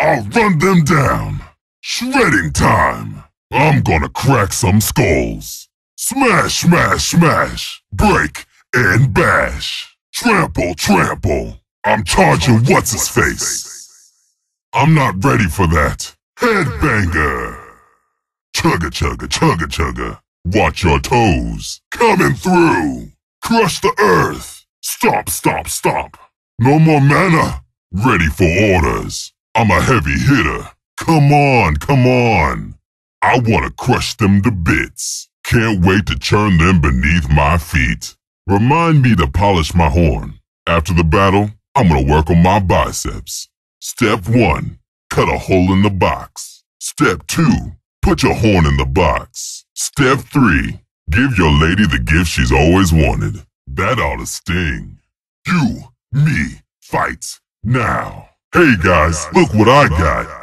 I'll run them down. Shredding time. I'm gonna crack some skulls. Smash, smash, smash. Break and bash. Trample, trample. I'm charging what's-his-face. I'm not ready for that. Headbanger. Chugga, chugga, chugga, chugga. Watch your toes. Coming through. Crush the earth. Stomp, stomp, stomp. No more mana. Ready for orders. I'm a heavy hitter. Come on, come on. I wanna crush them to bits. Can't wait to churn them beneath my feet. Remind me to polish my horn. After the battle, I'm gonna work on my biceps. Step 1, cut a hole in the box. Step 2, put your horn in the box. Step 3, give your lady the gift she's always wanted. That ought to sting. You, me, fight, now. Hey guys, look what I got.